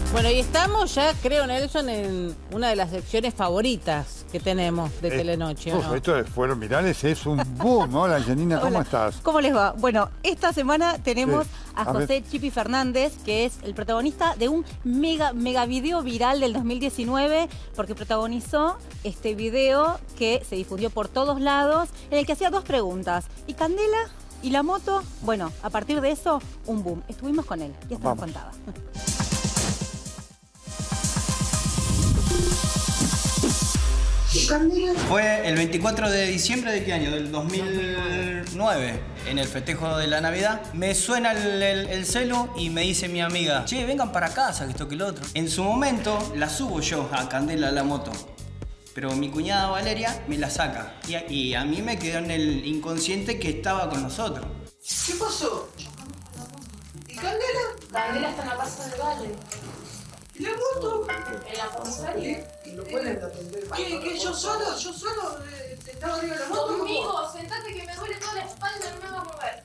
Bueno, y estamos ya, creo, Nelson, en una de las secciones favoritas que tenemos de Telenoche, ¿o no? Estos fueron virales, es un boom. Hola, Janina, ¿cómo estás? ¿Cómo les va? Bueno, esta semana tenemos a José Chipi Fernández, que es el protagonista de un mega video viral del 2019, porque protagonizó este video que se difundió por todos lados, en el que hacía dos preguntas. ¿Y Candela? ¿Y la moto? Bueno, a partir de eso, un boom. Estuvimos con él y esto nos contaba. Fue el 24 de diciembre de qué año, del 2009, en el festejo de la Navidad. Me suena el celu y me dice mi amiga, che, vengan para casa, que esto que lo otro. En su momento la subo yo a Candela a la moto, pero mi cuñada Valeria me la saca. Y a mí me quedó en el inconsciente que estaba con nosotros. ¿Qué pasó? ¿Y Candela? Candela está en la casa de Vale. ¿Y la moto? En la comisaría. ¿Y lo pueden atender? ¿Qué? ¿Yo solo? ¿Estaba arriba de la moto? Conmigo, sentate que me duele toda la espalda, no me va a mover.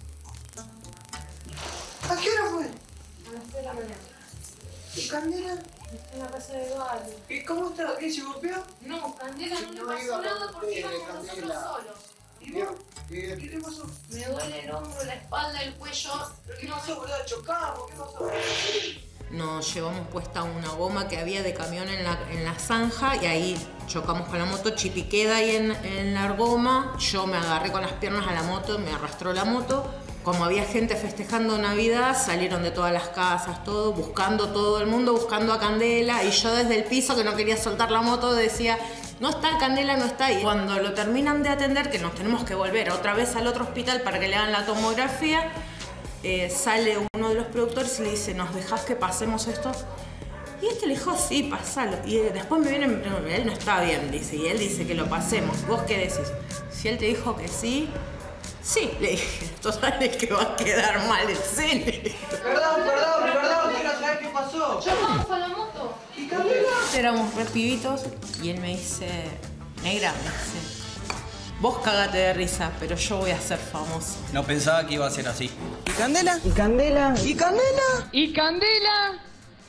¿A qué hora fue? A las 3 de la mañana. ¿Y Candela? Está en la casa de Vale. ¿Y cómo está? ¿Qué se golpeó? No, Candela no le pasó nada porque íbamos nosotros solos. ¿Y vos? ¿Qué te pasó? Me duele el hombro, la espalda, el cuello. ¿Pero qué pasó, boludo? ¿Chocamos? ¿Qué pasó? Nos llevamos puesta una goma que había de camión en la zanja y ahí chocamos con la moto. Chipi queda ahí en la goma, yo me agarré con las piernas a la moto, me arrastró la moto. Como había gente festejando Navidad, salieron de todas las casas, todo, buscando todo el mundo, buscando a Candela, y yo desde el piso, que no quería soltar la moto, decía, no está Candela, no está. Y cuando lo terminan de atender, que nos tenemos que volver otra vez al otro hospital para que le hagan la tomografía, sale uno de los productores y le dice, ¿nos dejás que pasemos esto? Y este le dijo, sí, pasalo. Y después me viene y me pregunta, él no está bien, dice, y él dice que lo pasemos. ¿Vos qué decís? Si él te dijo que sí, sí, le dije, total es que va a quedar mal el cine. Perdón, quiero saber qué pasó. Chocamos a la moto. ¿Y Candela? Éramos re pibitos y él me dice, negra, me dice, vos cagate de risa, pero yo voy a ser famoso. No pensaba que iba a ser así. ¿Y Candela? ¿Y Candela? ¿Y Candela? ¿Y Candela?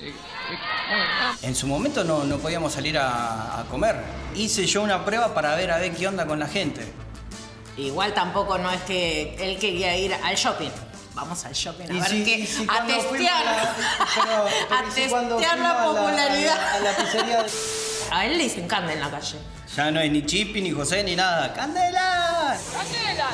En su momento no podíamos salir a comer. Hice yo una prueba para ver a ver qué onda con la gente. Igual tampoco no es que él quería ir al shopping. Vamos al shopping a ver qué, a testear. A testear la popularidad. A la pizzería. A él le dicen Cande en la calle. Ya no es ni Chipi, ni José, ni nada. ¡Candela! ¡Candela!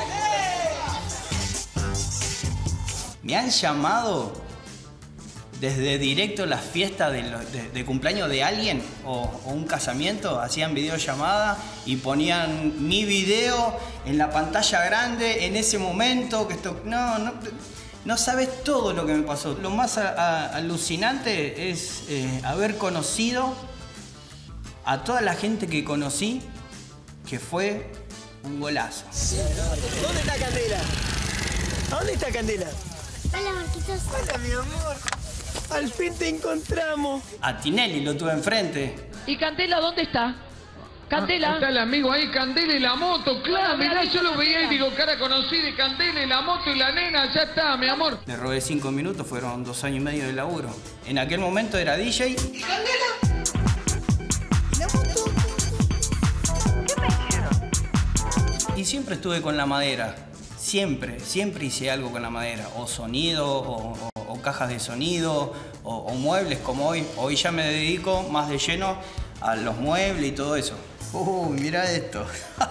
Me han llamado desde directo las fiestas de cumpleaños de alguien o un casamiento. Hacían videollamada y ponían mi video en la pantalla grande en ese momento. Que esto, no sabes todo lo que me pasó. Lo más alucinante es haber conocido a toda la gente que conocí, que fue un golazo. ¿Dónde está Candela? ¿Dónde está Candela? Hola, Marquitos. Hola, mi amor. Al fin te encontramos. A Tinelli lo tuve enfrente. ¿Y Candela dónde está? ¿Candela? Está el amigo ahí, Candela y la moto, claro, mirá, yo lo veía y digo, cara conocida, y Candela y la moto y la nena, ya está, mi amor. Le robé 5 minutos, fueron 2 años y medio de laburo. En aquel momento era DJ. ¿Y Candela? ¿Y la moto? ¿Qué me hicieron? Y siempre estuve con la madera. Siempre hice algo con la madera. O sonido, o cajas de sonido, o muebles como hoy. Hoy ya me dedico más de lleno a los muebles y todo eso. Mirá esto.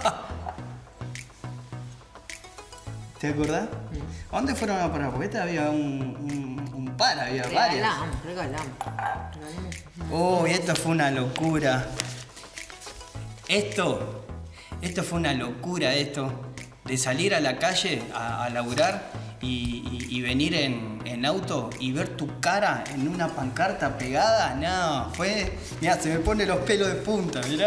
¿Te acordás? ¿A dónde fueron a parar? Porque había un par, había varios. Regalamos. Esto fue una locura. Esto fue una locura, de salir a la calle a laburar y venir en auto y ver tu cara en una pancarta pegada. No, mirá, se me ponen los pelos de punta, mirá.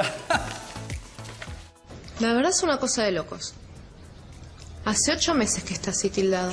La verdad es una cosa de locos. Hace 8 meses que está así tildado.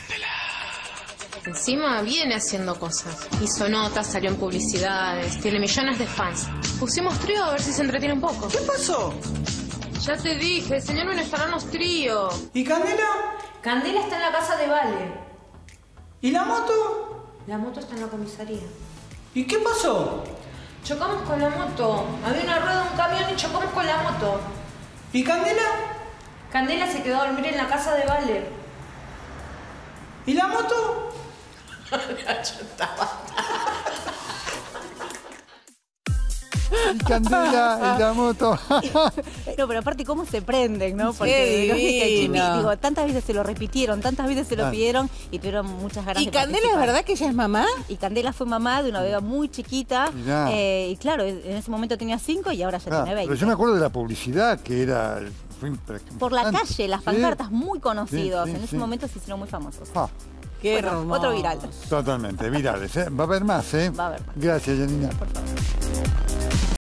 Encima viene haciendo cosas. Hizo notas, salió en publicidades, tiene millones de fans. Pusimos trío a ver si se entretiene un poco. ¿Qué pasó? Ya te dije, el señor venezolanos trío. ¿Y Candela? Candela está en la casa de Vale. ¿Y la moto? La moto está en la comisaría. ¿Y qué pasó? Chocamos con la moto. Había una rueda de un camión y chocamos con la moto. ¿Y Candela? Candela se quedó a dormir en la casa de Vale. ¿Y la moto? Y Candela y la moto. No, pero aparte cómo se prenden, ¿no? Qué Porque lógica, el Chipi, divino. digo, tantas veces se lo repitieron, tantas veces se lo Ah. pidieron y tuvieron muchas ganas ¿Y de Candela es participar. verdad que ella es mamá? Y Candela fue mamá de una beba muy chiquita. Mirá. Y claro, en ese momento tenía 5 y ahora ya Ah, tiene 20. pero yo me acuerdo de la publicidad que era... fue Por la impactante. calle, las Sí. pancartas muy conocidos. Sí, sí, En ese sí. momento se hicieron muy famosos. Ah, Qué Bueno, hermoso. otro viral. totalmente, virales. ¿Eh? Va a haber más, ¿eh? Va a haber más. Gracias, Janina. Por favor.